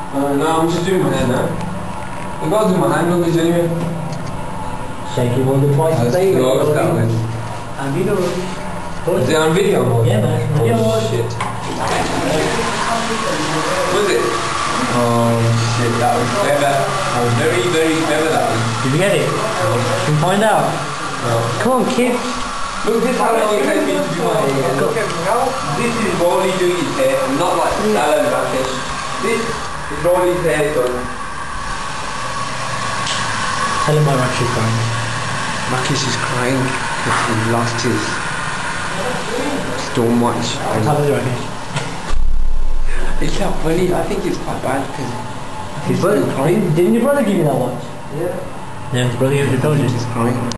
No, I'm just doing my hair now. I gotta do my hand on this anyway. Shake it once or twice a day. And you know, is it on video? Yeah, man. Oh shit. Was it? Oh shit, that was clever. That was very, very clever, that one. Did you get it? Can you find out? No. Come on, kid. Look, this is how long it takes me to do my hair. Look at how this is Rolly doing his hair, not like Alan Rakesh. This is Rolly's hair done. Tell him why Rakesh is crying. Rakesh is crying because he lost his stopwatch. How is Rakesh? It's not funny, I think it's quite bad because His brother crying. Didn't your brother give you that watch? Yeah. Yeah, his brother gave you the He's crying.